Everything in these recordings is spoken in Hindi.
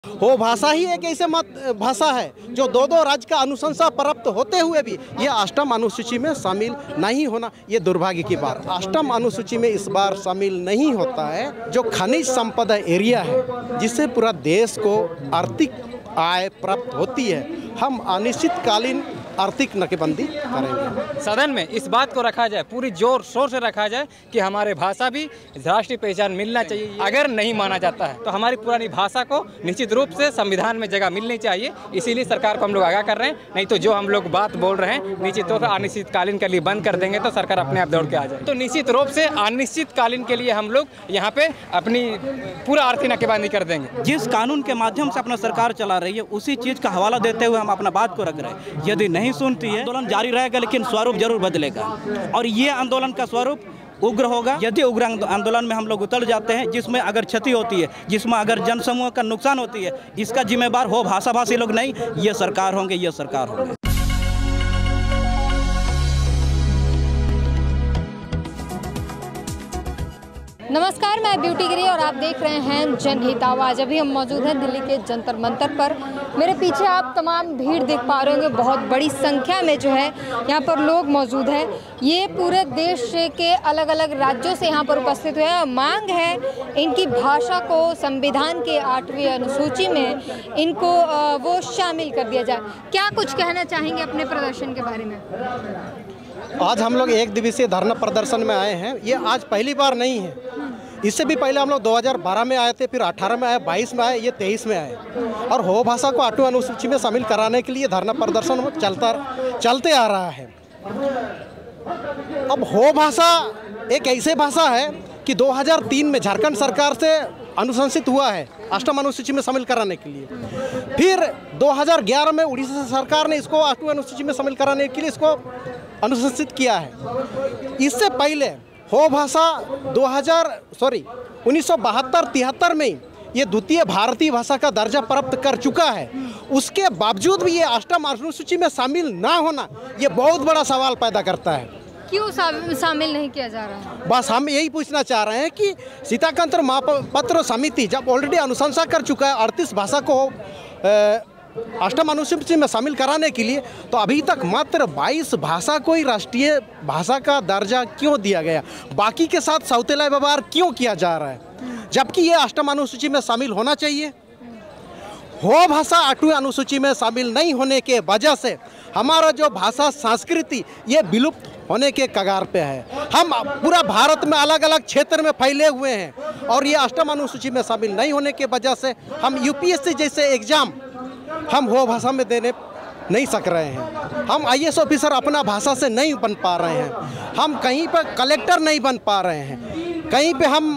हो भाषा ही एक ऐसे मत भाषा है जो दो राज्य का अनुशंसा प्राप्त होते हुए भी ये अष्टम अनुसूची में शामिल नहीं होना, ये दुर्भाग्य की बात। अष्टम अनुसूची में इस बार शामिल नहीं होता है जो खनिज संपदा एरिया है जिससे पूरा देश को आर्थिक आय प्राप्त होती है। हम अनिश्चितकालीन आर्थिक नाकेबंदी करेंगे। सदन में इस बात को रखा जाए, पूरी जोर शोर से रखा जाए कि हमारे भाषा भी राष्ट्रीय पहचान मिलना चाहिए। अगर नहीं माना जाता है तो हमारी पुरानी भाषा को निश्चित रूप से संविधान में जगह मिलनी चाहिए। इसीलिए सरकार को हम लोग आगाह कर रहे हैं, नहीं तो जो हम लोग बात बोल रहे हैं निश्चित तौर पर अनिश्चितकालीन के लिए बंद कर देंगे तो सरकार अपने आप दौड़ के आ जाए। तो निश्चित रूप से अनिश्चितकालीन के लिए हम लोग यहाँ पे अपनी पूरा आर्थिक नाकेबंदी कर देंगे। जिस कानून के माध्यम से अपना सरकार चला रही है उसी चीज का हवाला देते हुए हम अपना बात को रख रहे हैं। यदि नहीं सुनती है आंदोलन जारी रहेगा, लेकिन स्वरूप जरूर बदलेगा और ये आंदोलन का स्वरूप उग्र होगा। यदि उग्र आंदोलन में हम लोग उतर जाते हैं जिसमें अगर क्षति होती है, जिसमें अगर जनसमूह का नुकसान होती है, इसका जिम्मेदार हो भाषा भाषी लोग नहीं, ये सरकार होंगे, ये सरकार होंगे। नमस्कार, मैं ब्यूटी गिरी और आप देख रहे हैं जनहित आवाज। अभी हम मौजूद हैं दिल्ली के जंतर मंतर पर। मेरे पीछे आप तमाम भीड़ देख पा रहे होंगे, बहुत बड़ी संख्या में जो है यहाँ पर लोग मौजूद हैं। ये पूरे देश के अलग अलग राज्यों से यहाँ पर उपस्थित हुए हैं। मांग है इनकी भाषा को संविधान के 8वीं अनुसूची में इनको वो शामिल कर दिया जाए। क्या कुछ कहना चाहेंगे अपने प्रदर्शन के बारे में? आज हम लोग एक दिवसीय धरना प्रदर्शन में आए हैं। ये आज पहली बार नहीं है, इससे भी पहले हम लोग 2012 में आए थे, फिर 18 में आए, 22 में आए, ये 23 में आए और हो भाषा को 8वीं अनुसूची में शामिल कराने के लिए धरना प्रदर्शन चलते आ रहा है। अब हो भाषा एक ऐसे भाषा है कि 2003 में झारखंड सरकार से अनुशंसित हुआ है अष्टम अनुसूची में शामिल कराने के लिए। फिर 2011 में उड़ीसा सरकार ने इसको 8वीं अनुसूची में शामिल कराने के लिए इसको अनुशंसित किया है। इससे पहले हो भाषा 1972-73 में ये द्वितीय भारतीय भाषा का दर्जा प्राप्त कर चुका है। उसके बावजूद भी ये अष्टम अनुसूची में शामिल ना होना ये बहुत बड़ा सवाल पैदा करता है। क्यों शामिल नहीं किया जा रहा है? बस हम यही पूछना चाह रहे हैं कि सीताकांत मापपत्र समिति जब ऑलरेडी अनुशंसा कर चुका है 38 भाषा को अष्टम अनुसूची में शामिल कराने के लिए, तो अभी तक मात्र 22 भाषा को ही राष्ट्रीय भाषा का दर्जा क्यों दिया गया? बाकी के साथ सौतेला व्यवहार क्यों किया जा रहा है, जबकि ये अष्टम अनुसूची में शामिल होना चाहिए? हो भाषा 8वीं अनुसूची में शामिल नहीं होने के वजह से हमारा जो भाषा संस्कृति ये विलुप्त होने के कगार पे है। हम पूरा भारत में अलग अलग क्षेत्र में फैले हुए हैं और ये अष्टम अनुसूची में शामिल नहीं होने के वजह से हम यूपीएससी जैसे एग्जाम हम हो भाषा में देने नहीं सक रहे हैं। हम आईएएस ऑफिसर अपना भाषा से नहीं बन पा रहे हैं। हम कहीं पर कलेक्टर नहीं बन पा रहे हैं। कहीं पे हम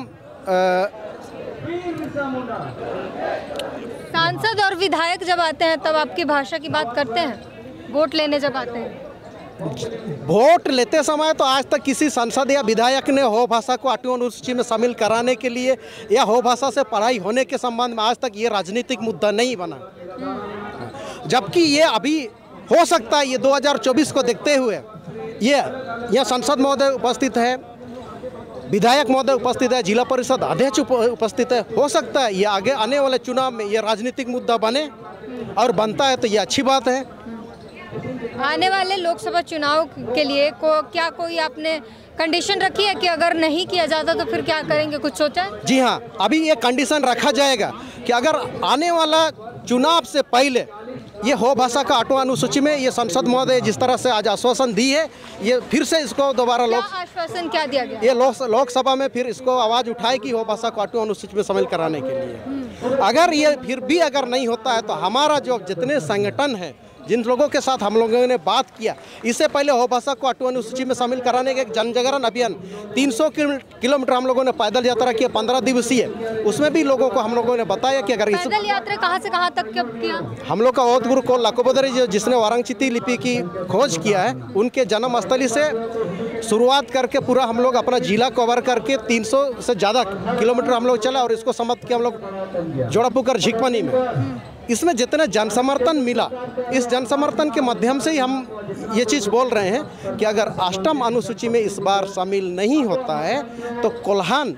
सांसद और विधायक जब आते हैं तब आपकी भाषा की बात करते हैं? वोट लेने जब आते हैं, वोट लेते समय तो आज तक किसी सांसद या विधायक ने हो भाषा को 8वीं अनुसूची में शामिल कराने के लिए या हो भाषा से पढ़ाई होने के संबंध में आज तक ये राजनीतिक मुद्दा नहीं बना। जबकि ये अभी हो सकता है, ये 2024 को देखते हुए ये सांसद महोदय उपस्थित है, विधायक महोदय उपस्थित है, जिला परिषद अध्यक्ष उपस्थित है। हो सकता है ये आगे आने वाले चुनाव में ये राजनीतिक मुद्दा बने और बनता है तो ये अच्छी बात है। आने वाले लोकसभा चुनाव के लिए क्या कोई आपने कंडीशन रखी है कि अगर नहीं किया जाता तो फिर क्या करेंगे, कुछ सोचा है? जी हाँ, अभी ये कंडीशन रखा जाएगा कि अगर आने वाला चुनाव से पहले ये हो भाषा का 8वीं अनुसूची में ये संसद महोदय जिस तरह से आज आश्वासन दी है, ये फिर से इसको दोबारा आश्वासन क्या दिया गया? ये लोकसभा में फिर इसको आवाज़ उठाए कि हो भाषा को 8वीं अनुसूची में शामिल कराने के लिए। अगर ये फिर भी अगर नहीं होता है तो हमारा जो जितने संगठन है, जिन लोगों के साथ हम लोगों ने बात किया, इससे पहले हो भाषा को 8वीं अनुसूची में शामिल कराने के एक जनजागरण अभियान 300 किलोमीटर हम लोगों ने पैदल यात्रा किया, 15 दिवसीय। उसमें भी लोगों को हम लोगों ने बताया कि अगर पैदल यात्रा कहाँ से कहाँ तक कब किया? हम लोग का औध गुरु को लाकोबदरी जिसने वाराणसी लिपि की खोज किया है, उनके जन्मस्थली से शुरुआत करके पूरा हम लोग अपना जिला कवर करके 300 से ज़्यादा किलोमीटर हम लोग चला और इसको समाप्त किया हम लोग जोड़ापुकर झिकमनी में। इसमें जितने जनसमर्थन मिला, इस जनसमर्थन के माध्यम से ही हम ये चीज़ बोल रहे हैं कि अगर अष्टम अनुसूची में इस बार शामिल नहीं होता है तो कोल्हान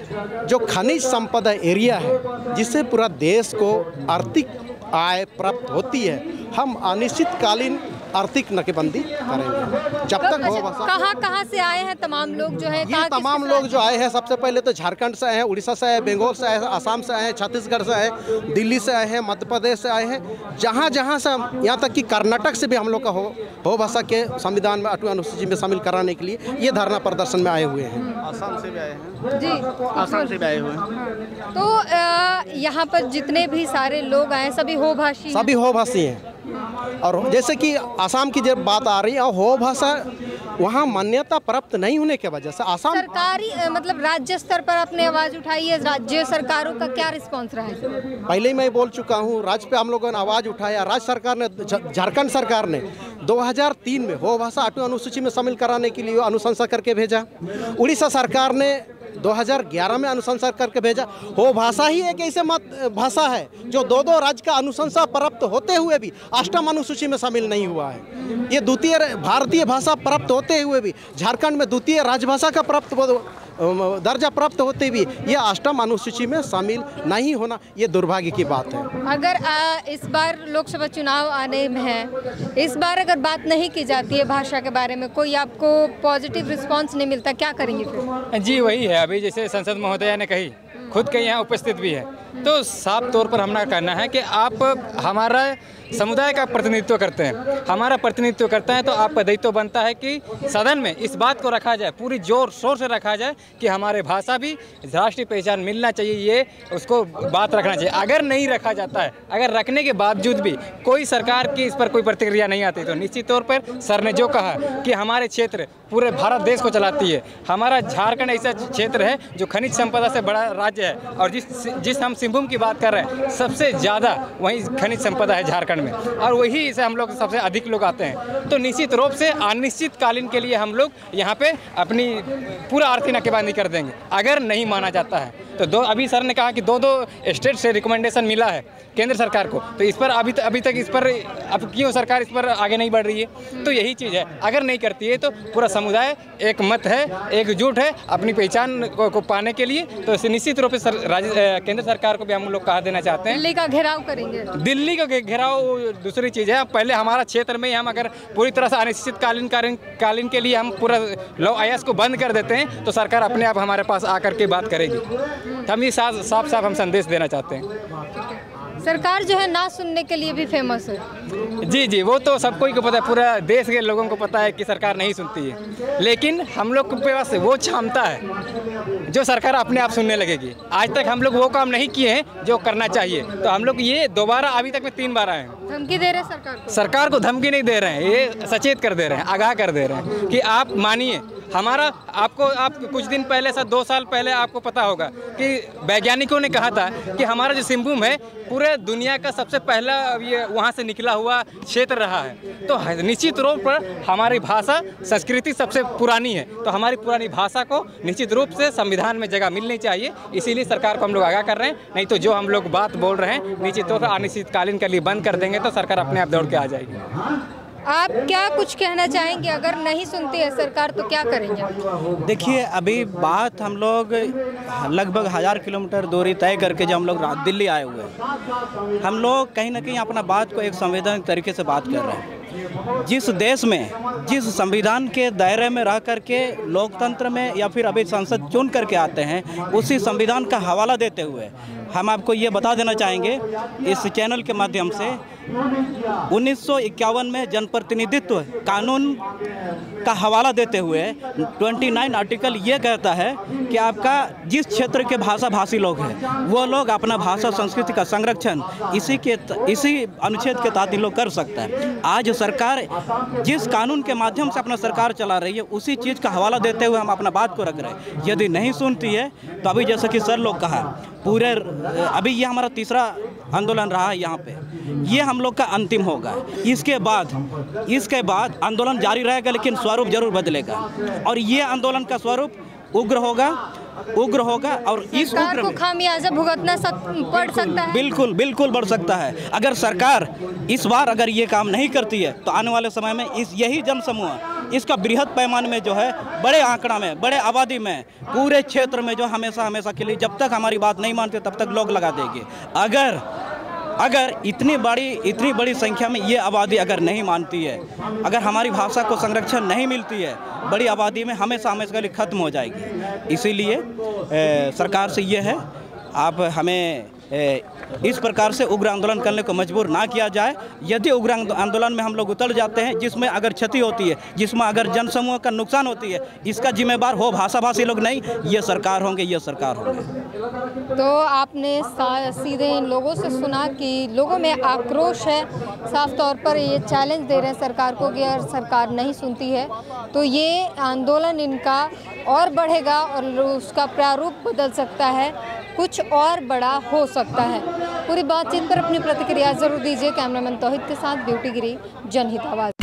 जो खनिज संपदा एरिया है जिससे पूरा देश को आर्थिक आय प्राप्त होती है, हम अनिश्चितकालीन आर्थिक नाकेबंदी करेंगे जब तक हो। कहाँ से आए हैं तमाम लोग जो है? ये तमाम लोग जो आए हैं, सबसे पहले तो झारखंड से आए हैं, उड़ीसा से आए हैं, बंगाल से आए हैं, असम से आए हैं, छत्तीसगढ़ से आए हैं, दिल्ली से आए हैं, मध्य प्रदेश से आए हैं, जहाँ से, यहाँ तक कि कर्नाटक से भी हम लोग का हो भाषा के संविधान में 8वीं अनुसूची में शामिल कराने के लिए ये धरना प्रदर्शन में आए हुए हैं। आसाम से भी आए हैं जी, आसाम से भी आए हुए हैं। तो यहाँ पर जितने भी सारे लोग आए सभी हो भाषी हैं। और जैसे कि आसाम की जब बात आ रही है, हो भाषा वहाँ मान्यता प्राप्त नहीं होने की वजह से आसाम सरकारी मतलब राज्य स्तर पर आपने आवाज़ उठाई है, राज्य सरकारों का क्या रिस्पांस रहा है? पहले ही मैं बोल चुका हूँ, राज्य पे हम लोगों ने आवाज़ उठाया। राज्य सरकार ने, झारखंड सरकार ने 2003 में हो भाषा 8वीं अनुसूची में शामिल कराने के लिए अनुशंसा करके भेजा। उड़ीसा सरकार ने 2011 में अनुशंसा करके भेजा। हो भाषा ही एक ऐसे भाषा है जो दो राज्य का अनुशंसा प्राप्त होते हुए भी 8वीं अनुसूची में शामिल नहीं हुआ है। ये द्वितीय भारतीय भाषा प्राप्त होते हुए भी, झारखंड में द्वितीय राजभाषा का दर्जा प्राप्त होते भी ये 8वीं अनुसूची में शामिल नहीं होना, ये दुर्भाग्य की बात है। अगर इस बार लोकसभा चुनाव आने में है, इस बार अगर बात नहीं की जाती है भाषा के बारे में, कोई आपको पॉजिटिव रिस्पांस नहीं मिलता, क्या करेंगे फिर? जी वही है, अभी जैसे संसद महोदया ने कही, खुद के यहाँ उपस्थित भी है, तो साफ तौर पर हमारा कहना है कि आप हमारा समुदाय का प्रतिनिधित्व करते हैं, हमारा प्रतिनिधित्व करते हैं, तो आपका दायित्व बनता है कि सदन में इस बात को रखा जाए, पूरी जोर शोर से रखा जाए कि हमारे भाषा भी राष्ट्रीय पहचान मिलना चाहिए, ये उसको बात रखना चाहिए। अगर नहीं रखा जाता है, अगर रखने के बावजूद भी कोई सरकार की इस पर कोई प्रतिक्रिया नहीं आती, तो निश्चित तौर पर सर ने जो कहा कि हमारे क्षेत्र पूरे भारत देश को चलाती है, हमारा झारखंड ऐसा क्षेत्र है जो खनिज संपदा से बड़ा राज्य है, और जिस हम सिंहभूम की बात कर रहे हैं, सबसे ज़्यादा वहीं खनिज संपदा है झारखंड में, और वही से हम लोग सबसे अधिक लोग आते हैं। तो निश्चित रूप से अनिश्चितकालीन के लिए हम लोग यहाँ पे अपनी पूरा आर्थिक नाकेबंदी कर देंगे अगर नहीं माना जाता है। तो अभी सर ने कहा कि दो स्टेट से रिकमेंडेशन मिला है केंद्र सरकार को, तो इस पर अभी तक इस पर अब क्यों सरकार इस पर आगे नहीं बढ़ रही है? तो यही चीज़ है, अगर नहीं करती है तो पूरा समुदाय एक मत है, एकजुट है अपनी पहचान को पाने के लिए। तो निश्चित रूप से केंद्र सरकार को भी हम लोग कहा देना चाहते हैं, दिल्ली का घेराव करेंगे। दिल्ली का घेराव दूसरी चीज़ है, पहले हमारा क्षेत्र में हम अगर पूरी तरह से अनिश्चितकालीन के लिए हम पूरा लॉ आयास को बंद कर देते हैं, तो सरकार अपने आप हमारे पास आकर के बात करेगी। तो हम ये साफ हम संदेश देना चाहते हैं। सरकार जो है ना सुनने के लिए भी फेमस है। जी, वो तो सबको ही को पता है, पूरा देश के लोगों को पता है कि सरकार नहीं सुनती है, लेकिन हम लोग के पास वो क्षमता है जो सरकार अपने आप सुनने लगेगी। आज तक हम लोग वो काम नहीं किए हैं जो करना चाहिए, तो हम लोग ये दोबारा अभी तक में 3 बार आए हैं। धमकी दे रहे हैं सरकार को धमकी नहीं दे रहे हैं, ये सचेत कर दे रहे हैं, आगाह कर दे रहे हैं कि आप मानिए हमारा। आप कुछ दिन पहले 2 साल पहले आपको पता होगा कि वैज्ञानिकों ने कहा था कि हमारा जो सिंहभूम है पूरे दुनिया का सबसे पहला ये वहाँ से निकला हुआ क्षेत्र रहा है। तो निश्चित रूप पर हमारी भाषा संस्कृति सबसे पुरानी है, तो हमारी पुरानी भाषा को निश्चित रूप से संविधान में जगह मिलनी चाहिए। इसीलिए सरकार को हम लोग आगाह कर रहे हैं, नहीं तो जो हम लोग बात बोल रहे हैं निश्चित तौर पर अनिश्चितकालीन के लिए बंद कर देंगे तो सरकार अपने आप दौड़ के आ जाएगी। आप क्या कुछ कहना चाहेंगे? अगर नहीं सुनती है सरकार तो क्या करेंगे? देखिए, अभी बात हम लोग लगभग 1000 किलोमीटर दूरी तय करके जब हम लोग दिल्ली आए हुए हैं, हम लोग कहीं ना कहीं अपना बात को एक संवैधानिक तरीके से बात कर रहे हैं। जिस देश में जिस संविधान के दायरे में रह करके लोकतंत्र में या फिर अभी संसद चुन करके आते हैं, उसी संविधान का हवाला देते हुए हम आपको ये बता देना चाहेंगे इस चैनल के माध्यम से, 1951 में जनप्रतिनिधित्व कानून का हवाला देते हुए 29 आर्टिकल ये कहता है कि आपका जिस क्षेत्र के भाषा भाषी लोग हैं वो लोग अपना भाषा संस्कृति का संरक्षण इसी अनुच्छेद के तहत लोग कर सकता है। आज सरकार जिस कानून के माध्यम से अपना सरकार चला रही है, उसी चीज़ का हवाला देते हुए हम अपना बात को रख रहे हैं। यदि नहीं सुनती है तो अभी जैसे कि सर लोग कहा, पूरे अभी ये हमारा 3रा आंदोलन रहा है यहाँ पे, ये हम लोग का अंतिम होगा। इसके बाद आंदोलन जारी रहेगा, लेकिन स्वरूप जरूर बदलेगा, और ये आंदोलन का स्वरूप उग्र होगा और इस उग्र को खामियाजा भुगतना पड़ सकता है। बिल्कुल बढ़ सकता है। अगर सरकार इस बार अगर ये काम नहीं करती है तो आने वाले समय में यही जनसमूह इसका बृहद पैमाने में जो है बड़े आंकड़ा में, बड़े आबादी में, पूरे क्षेत्र में जो हमेशा के लिए जब तक हमारी बात नहीं मानते तब तक लोग लगा देंगे। अगर इतनी बड़ी संख्या में ये आबादी अगर नहीं मानती है, अगर हमारी भाषा को संरक्षण नहीं मिलती है, बड़ी आबादी में हमेशा के लिए ख़त्म हो जाएगी। इसीलिए सरकार से ये है, आप हमें इस प्रकार से उग्र आंदोलन करने को मजबूर ना किया जाए। यदि उग्र आंदोलन में हम लोग उतर जाते हैं, जिसमें अगर क्षति होती है, जिसमें अगर जनसमूह का नुकसान होती है, इसका जिम्मेदार हो भाषाभाषी लोग नहीं, ये सरकार होंगे। तो आपने सीधे इन लोगों से सुना कि लोगों में आक्रोश है, साफ तौर पर ये चैलेंज दे रहे हैं सरकार को कि अगर सरकार नहीं सुनती है तो ये आंदोलन इनका और बढ़ेगा और उसका प्रारूप बदल सकता है, कुछ और बड़ा हो सकता है। पूरी बातचीत पर अपनी प्रतिक्रिया जरूर दीजिए। कैमरामैन तौहीद के साथ ब्यूटी गिरी, जनहित आवाज़।